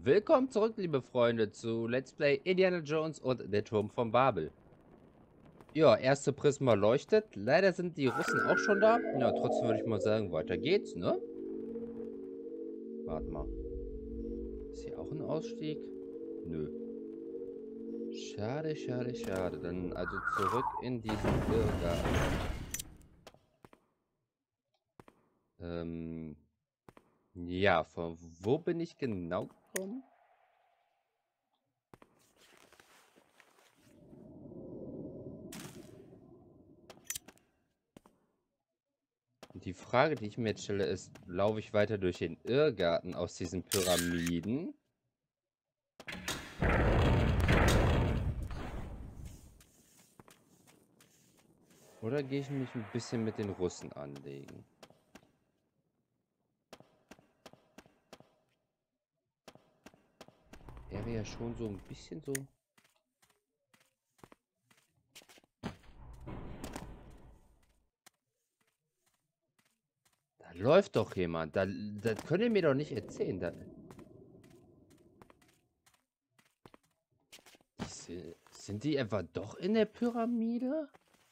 Willkommen zurück, liebe Freunde, zu Let's Play Indiana Jones und der Turm von Babel. Ja, erste Prisma leuchtet. Leider sind die Russen auch schon da. Ja, trotzdem würde ich mal sagen, weiter geht's, ne? Warte mal. Ist hier auch ein Ausstieg? Nö. Schade, schade, schade. Dann also zurück in diesen Irrgarten. Ja, von wo bin ich genau gekommen? Die Frage, die ich mir jetzt stelle, ist, laufe ich weiter durch den Irrgarten aus diesen Pyramiden? Oder gehe ich mich ein bisschen mit den Russen anlegen? Wäre ja schon so ein bisschen so... Da läuft doch jemand. Das könnt ihr mir doch nicht erzählen. Sind die etwa doch in der Pyramide?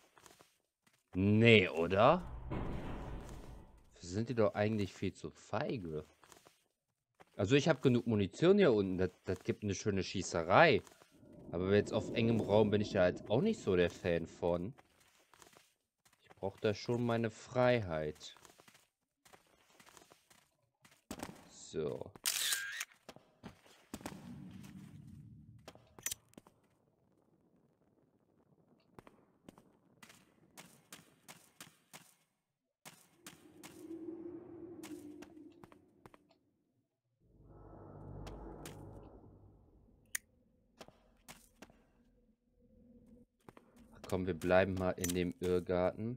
Nee, oder? Sind die doch eigentlich viel zu feige. Also ich habe genug Munition hier unten. Das gibt eine schöne Schießerei. Aber jetzt auf engem Raum bin ich ja halt auch nicht so der Fan von. Ich brauche da schon meine Freiheit. So. Komm, wir bleiben mal in dem Irrgarten.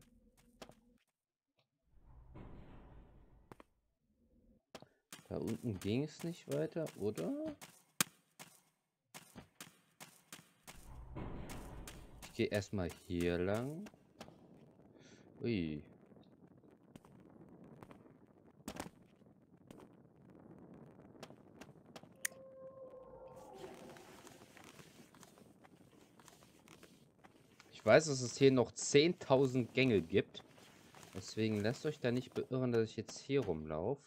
Da unten ging es nicht weiter, oder? Ich gehe erstmal hier lang. Ui. Ich weiß, dass es hier noch 10.000 Gänge gibt. Deswegen lasst euch da nicht beirren, dass ich jetzt hier rumlaufe.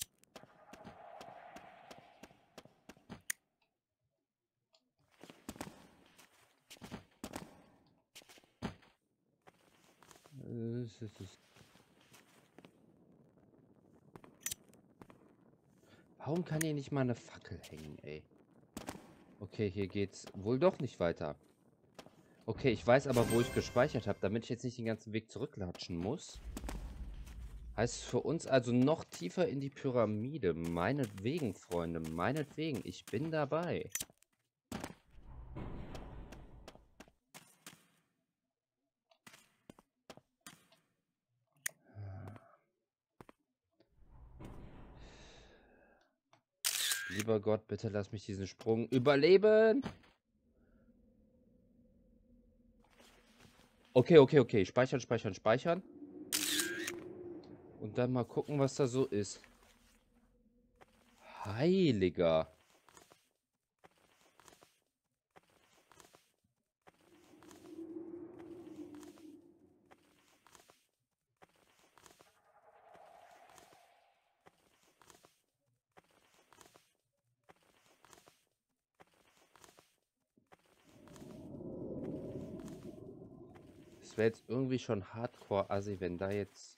Warum kann hier nicht mal eine Fackel hängen, ey? Okay, hier geht's wohl doch nicht weiter. Okay, ich weiß aber, wo ich gespeichert habe, damit ich jetzt nicht den ganzen Weg zurücklatschen muss. Heißt für uns also noch tiefer in die Pyramide. Meinetwegen, Freunde, meinetwegen. Ich bin dabei. Lieber Gott, bitte lass mich diesen Sprung überleben. Okay, okay, okay. Speichern, speichern, speichern. Und dann mal gucken, was da so ist. Heiliger. Es wäre jetzt irgendwie schon Hardcore-Assi, wenn da jetzt...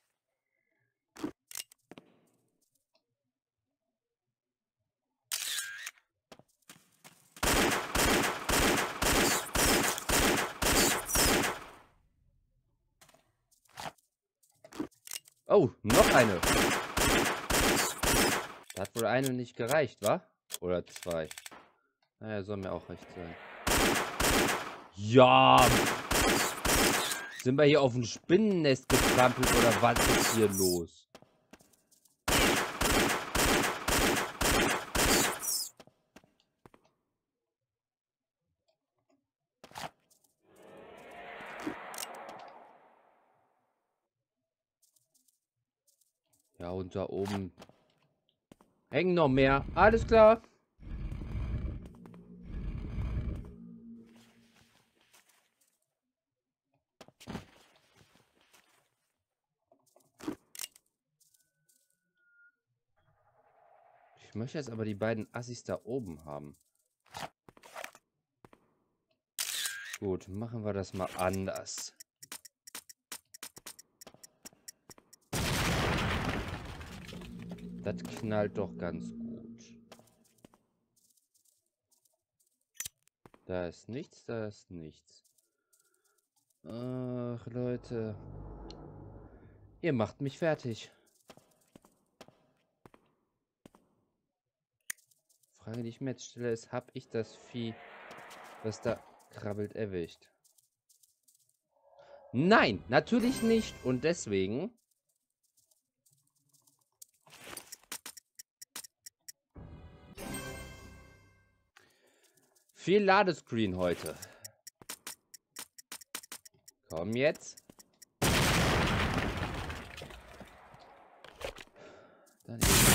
Oh, noch eine. Da hat wohl eine nicht gereicht, wa? Oder zwei. Naja, soll mir auch recht sein. Ja! Sind wir hier auf ein Spinnennest getrampelt oder was ist hier los? Ja, und da oben hängen noch mehr. Alles klar. Ich möchte jetzt aber die beiden Assis da oben haben. Gut, machen wir das mal anders. Das knallt doch ganz gut. Da ist nichts, da ist nichts. Ach, Leute. Ihr macht mich fertig. Frage, die ich mir jetzt stelle, ist, habe ich das Vieh, was da krabbelt, erwischt? Nein, natürlich nicht. Und deswegen... Viel Ladescreen heute. Komm jetzt. Dann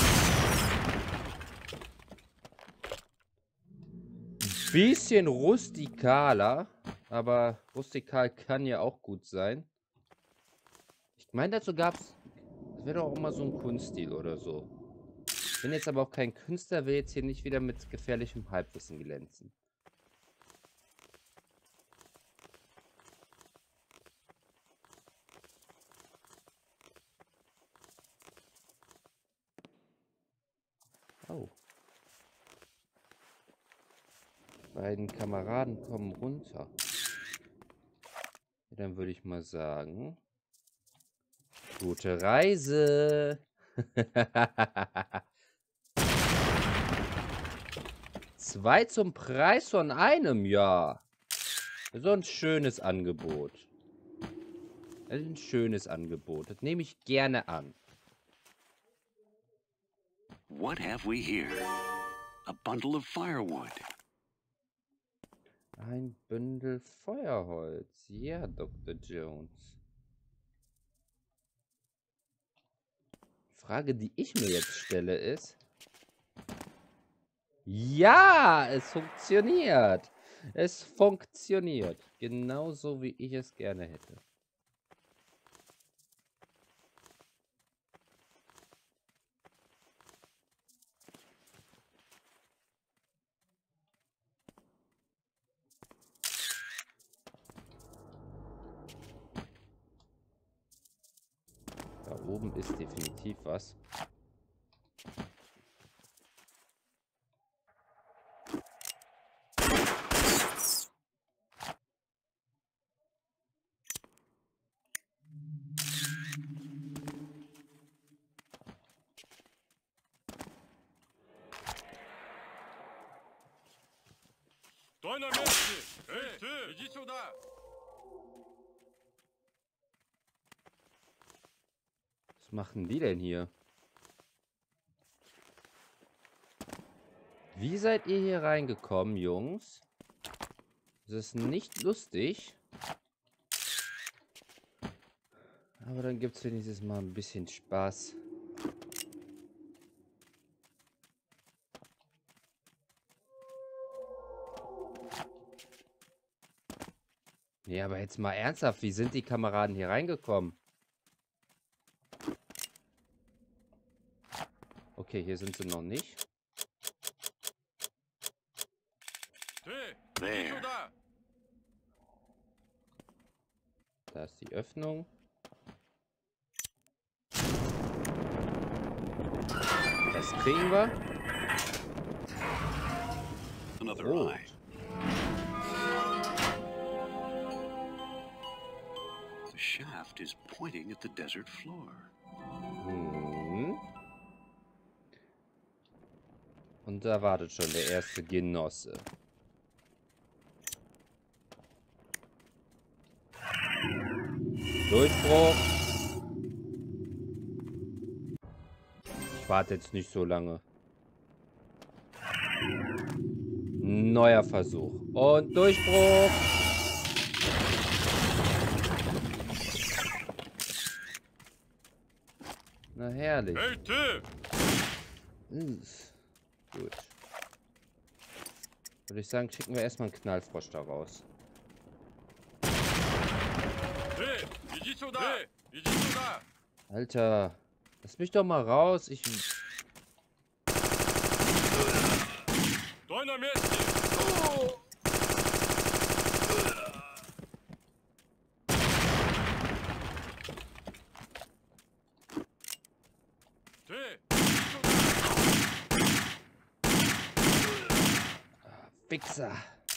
ein bisschen rustikaler. Aber rustikal kann ja auch gut sein. Ich meine, dazu gab es... Das wäre doch auch mal so ein Kunststil oder so. Ich bin jetzt aber auch kein Künstler, will jetzt hier nicht wieder mit gefährlichem Halbwissen glänzen. Oh. Die beiden Kameraden kommen runter. Ja, dann würde ich mal sagen... Gute Reise! 2 zum Preis von einem, ja. So ein schönes Angebot. Ein schönes Angebot. Das nehme ich gerne an. What have we here? A bundle of firewood. Ein Bündel Feuerholz. Ja, Dr. Jones. Die Frage, die ich mir jetzt stelle, ist... Ja, es funktioniert. Es funktioniert. Genauso, wie ich es gerne hätte. Da oben ist definitiv was. Was machen die denn hier? Wie seid ihr hier reingekommen, Jungs? Das ist nicht lustig. Aber dann gibt es wenigstens mal ein bisschen Spaß. Ja, aber jetzt mal ernsthaft, wie sind die Kameraden hier reingekommen? Okay, hier sind sie noch nicht. There. Da ist die Öffnung. Das kriegen wir. Another Oh. eye. The shaft is pointing at the desert floor. Hm. Und da wartet schon der erste Genosse. Durchbruch. Ich warte jetzt nicht so lange. Neuer Versuch. Und Durchbruch. Na herrlich. Gut. Würde ich sagen, schicken wir erstmal einen Knallfrosch da raus. Alter, lass mich doch mal raus. на месте! Ты! Wichser.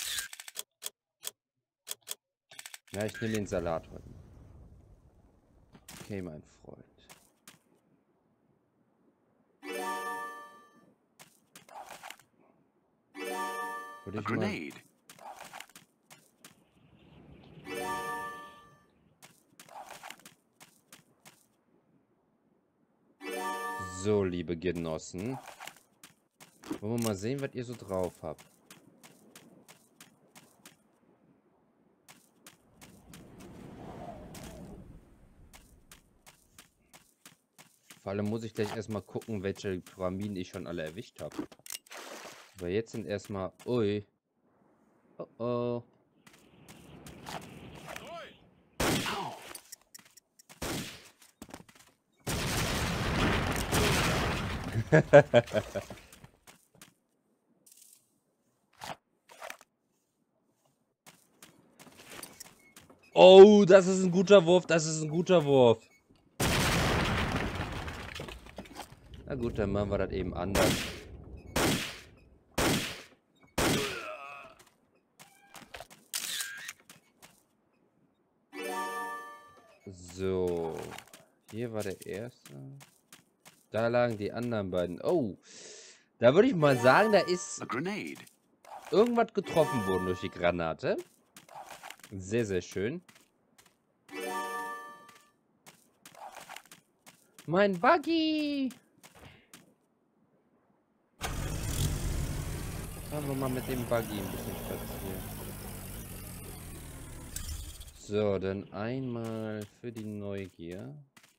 Ja, ich nehme den Salat heute mal. Okay, mein Freund. Würde A ich mal... grenade. So, liebe Genossen. Wollen wir mal sehen, was ihr so drauf habt. Vor allem muss ich gleich erstmal gucken, welche Pyramiden ich schon alle erwischt habe. Aber jetzt sind erstmal... Ui. Oh oh. Ow. Oh, das ist ein guter Wurf. Das ist ein guter Wurf. Na gut, dann machen wir das eben anders. So. Hier war der erste. Da lagen die anderen beiden. Oh. Da würde ich mal sagen, da ist A grenade. irgendwas getroffen worden durch die Granate. Sehr, sehr schön. Mein Buggy! Fahren wir mal mit dem Buggy ein bisschen spazieren. So, dann einmal für die Neugier.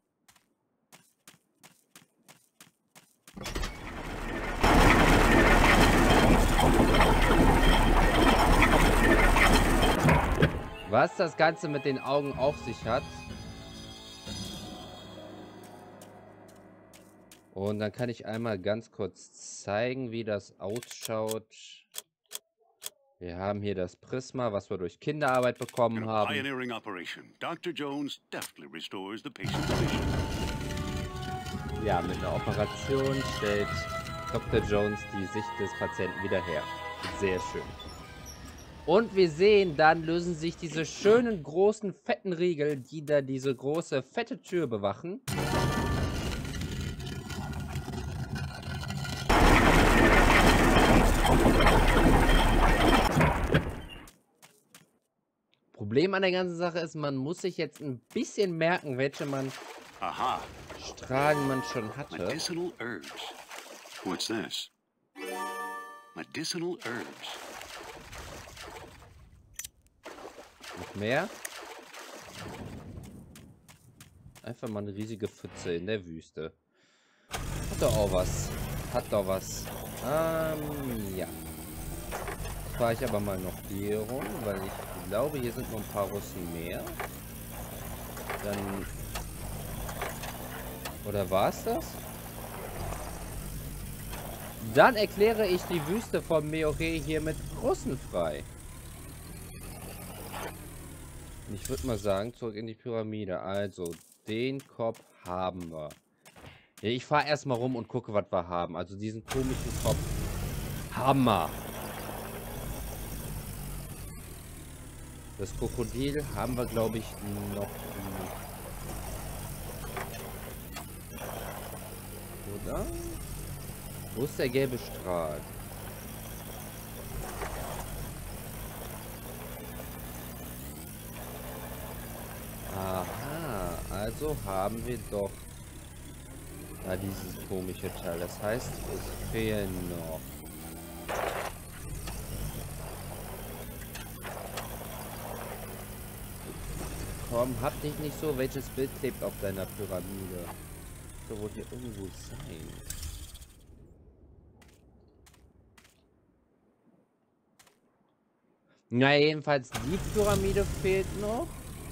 Was das Ganze mit den Augen auf sich hat. Und dann kann ich einmal ganz kurz zeigen, wie das ausschaut. Wir haben hier das Prisma, was wir durch Kinderarbeit bekommen In a haben. pioneering operation, Dr. Jones deftly restores the patient's vision. Ja, mit einer Operation stellt Dr. Jones die Sicht des Patienten wieder her. Sehr schön. Und wir sehen, dann lösen sich diese schönen, großen, fetten Riegel, die da diese große, fette Tür bewachen. Problem an der ganzen Sache ist, man muss sich jetzt ein bisschen merken, welche Aha. Strahlen man schon hatte. Medicinal herbs. What's this? Medicinal herbs. Noch mehr? Einfach mal eine riesige Pfütze in der Wüste. Hat doch auch was. Hat doch was. Ja. Fahre ich aber mal noch hier rum, weil ich glaube, hier sind noch ein paar Russen mehr. Dann... Oder war es das? Dann erkläre ich die Wüste von Meore hiermit russenfrei. Ich würde mal sagen, zurück in die Pyramide. Also, den Kopf haben wir. Ja, ich fahre erstmal rum und gucke, was wir haben. Also diesen komischen Kopf. Hammer. Das Krokodil haben wir, glaube ich, noch nicht. Oder? Wo ist der gelbe Strahl? Aha, also haben wir doch da dieses komische Teil. Das heißt, es fehlen noch. Komm, hab dich nicht so. Welches Bild klebt auf deiner Pyramide? So, wohl hier irgendwo sein. Na, jedenfalls die Pyramide fehlt noch.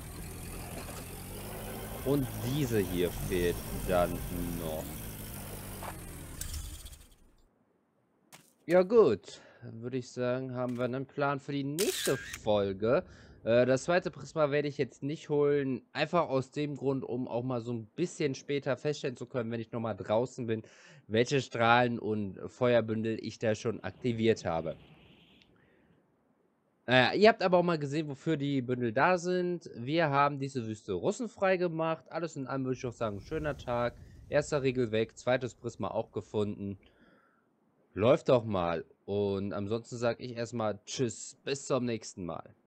Und diese hier fehlt dann noch. Ja gut. würde ich sagen, haben wir einen Plan für die nächste Folge. Das zweite Prisma werde ich jetzt nicht holen. Einfach aus dem Grund, um auch mal so ein bisschen später feststellen zu können, wenn ich nochmal draußen bin, welche Strahlen und Feuerbündel ich da schon aktiviert habe. Ihr habt aber auch mal gesehen, wofür die Bündel da sind. Wir haben diese Wüste russenfrei gemacht. Alles in allem würde ich auch sagen, schöner Tag. Erster Riegel weg, zweites Prisma auch gefunden. Läuft doch mal. Und ansonsten sage ich erstmal Tschüss, bis zum nächsten Mal.